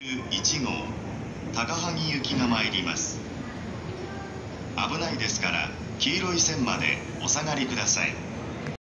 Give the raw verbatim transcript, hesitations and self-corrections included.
いちごう高萩行きが参ります。危ないですから黄色い線までお下がりください。